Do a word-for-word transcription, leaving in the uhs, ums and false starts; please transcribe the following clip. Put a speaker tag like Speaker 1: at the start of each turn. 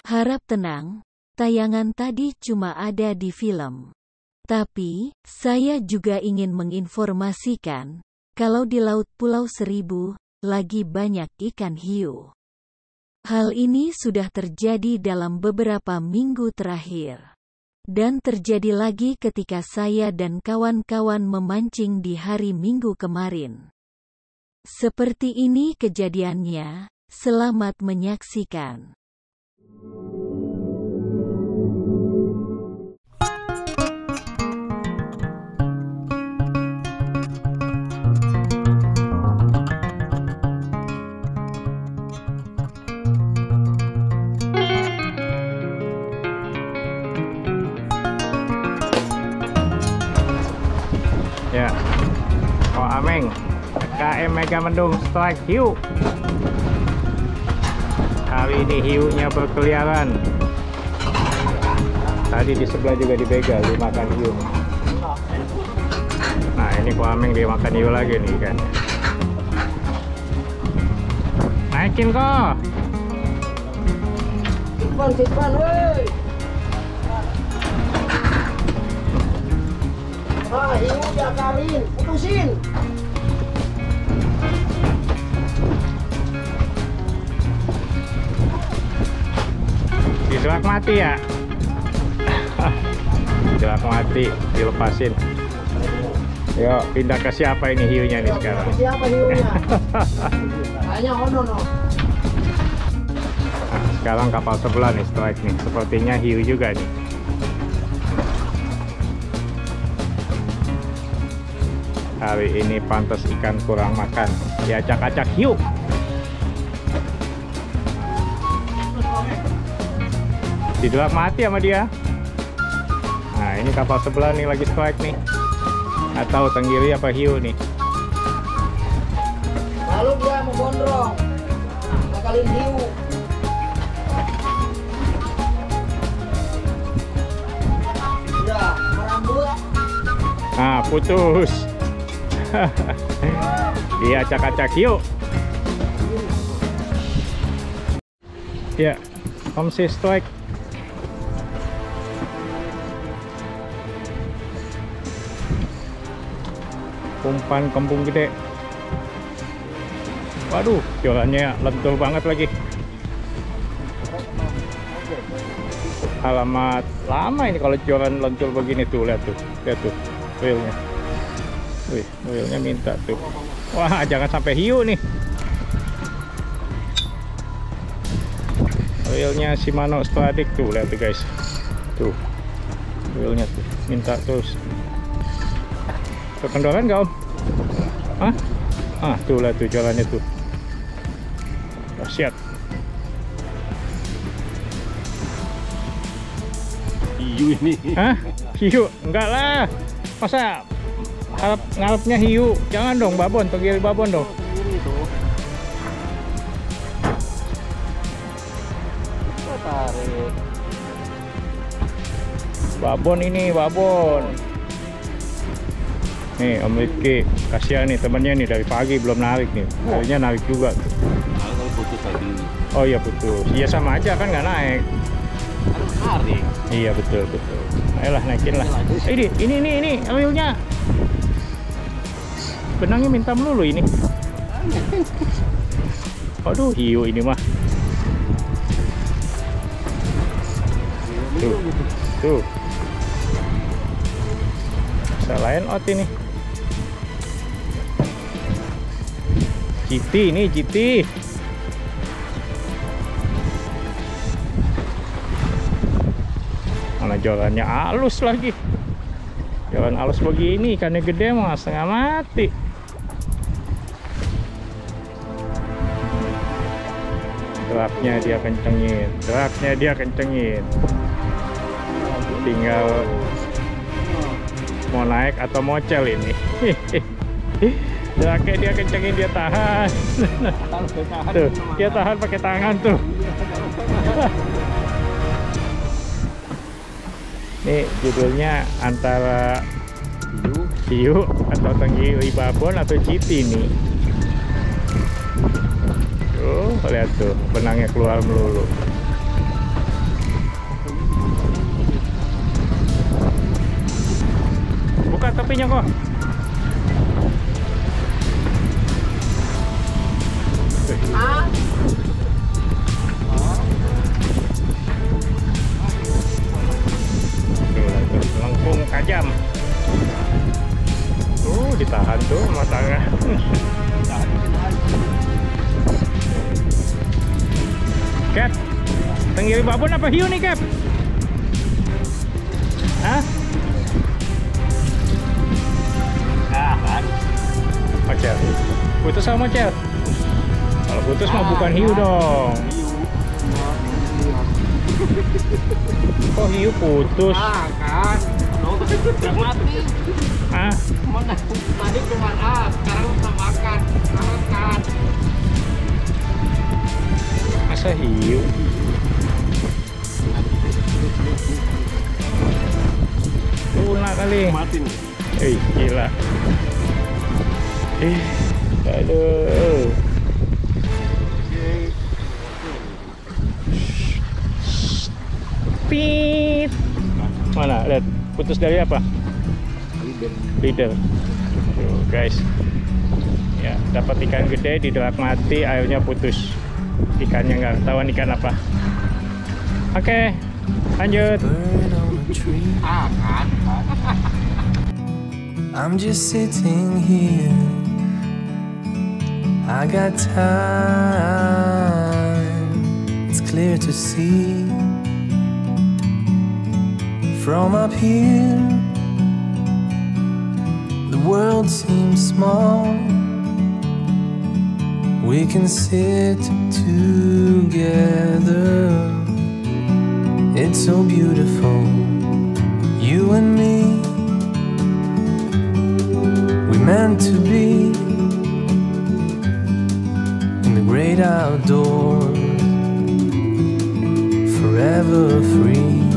Speaker 1: Harap tenang, tayangan tadi cuma ada di film. Tapi, saya juga ingin menginformasikan, kalau di Laut Pulau Seribu, lagi banyak ikan hiu. Hal ini sudah terjadi dalam beberapa minggu terakhir. Dan terjadi lagi ketika saya dan kawan-kawan memancing di hari Minggu kemarin. Seperti ini kejadiannya, selamat menyaksikan.
Speaker 2: Ya, Ko Ameng, K M Mega Mendung Strike hiu. Hari ini hiunya berkeliaran. Tadi di sebelah juga dibegal, dimakan hiu. Nah, ini Ko Ameng dia makan hiu lagi nih kan. Naikin kok.
Speaker 3: Simpan, simpan, woi. Ah, hiu diakalin, putusin.
Speaker 2: Diselak mati ya? Diselak mati, dilepasin. Yuk, pindah ke siapa ini hiunya nih sekarang?
Speaker 3: Siapa hiunya? Kayaknya ono no.
Speaker 2: Nah, sekarang kapal sebelah nih strike nih. Sepertinya hiu juga nih. Hari ini pantas ikan kurang makan, diacak-acak hiu. Didelak mati sama dia. Nah, ini kapal sebelah nih lagi strike nih. Atau tenggiri apa hiu nih.
Speaker 3: Lalu dia mau gondrong, ngakalin hiu. Udah, merambut.
Speaker 2: Nah, putus. Dia acak-acak hiu. Ya, Om si strike. Umpan kembung gede. Waduh, jorannya lentur banget lagi. Alamat lama ini kalau joran lentur begini tuh, lihat tuh, lihat tuh, reelnya. Wih, reelnya minta tuh. Wah, jangan sampai hiu nih. Reelnya Shimano Stradic tuh, lihat tuh guys. Tuh, reelnya tuh, minta terus. Kekendoran nggak Om? Hah? Ah, tuh lihat tuh jalannya tuh. Dahsyat.
Speaker 4: Hiu ini.
Speaker 2: Hah? Hiu? Enggak lah. Masa harap ngarepnya hiu? Jangan dong, babon, tenggiri babon dong.
Speaker 4: Ini tuh. Tarik.
Speaker 2: Babon ini, babon. Nih Om Rifki, kasihan nih temennya nih dari pagi belum narik nih. Akhirnya narik juga tuh.
Speaker 4: Kalau putus tadi.
Speaker 2: Oh iya putus. Iya sama aja kan nggak naik.
Speaker 4: Kan tarik.
Speaker 2: Iya betul betul. Ayolah naikin lah. Ini ini ini ini reelnya. Benangnya minta melulu ini. Aduh hiu ini mah. Tuh tuh. Selain out ini. G T ini G T. Mana jalannya halus lagi. Jalan halus begini ikannya gede mah setengah mati. Geraknya dia kencengin, geraknya dia kencengin. Tinggal mau naik atau mocel ini. Geraknya dia kencengin, dia tahan. Tuh, dia tahan pakai tangan tuh. Ini judulnya antara hiu atau tenggiri babon atau G T nih. Tuh, lihat tuh benangnya keluar melulu. apinya kok.
Speaker 3: Ah.
Speaker 2: Tuh, lengkung tajam. Tuh, ditahan tuh matanya. Cap, tenggiri babon apa hiu nih, Cap? Hah?
Speaker 4: Ah, kan.
Speaker 2: Macel. Putus sama Macel. Kalau putus mah bukan hiu dong. Kok hiu putus?
Speaker 3: Ah, kan.
Speaker 4: Lo udah mati.
Speaker 2: Ah,
Speaker 3: Mana? Tadi cuma ah, sekarang udah makan. Makan.
Speaker 2: masa hiu? Tuna kali.
Speaker 4: Mati nih.
Speaker 2: Eh, gila. Eh, aduh. Pit. Mana? Lihat, putus dari apa? Leader. Tuh, guys. Ya, dapat ikan gede, didelak mati, airnya putus. Ikannya nggak ketahuan ikan apa. Oke, lanjut.
Speaker 3: Ah, kan.
Speaker 5: I'm just sitting here. I got time. It's clear to see. From up here, the world seems small. We can sit together. It's so beautiful, you and me. We meant to be in the great outdoors, forever free.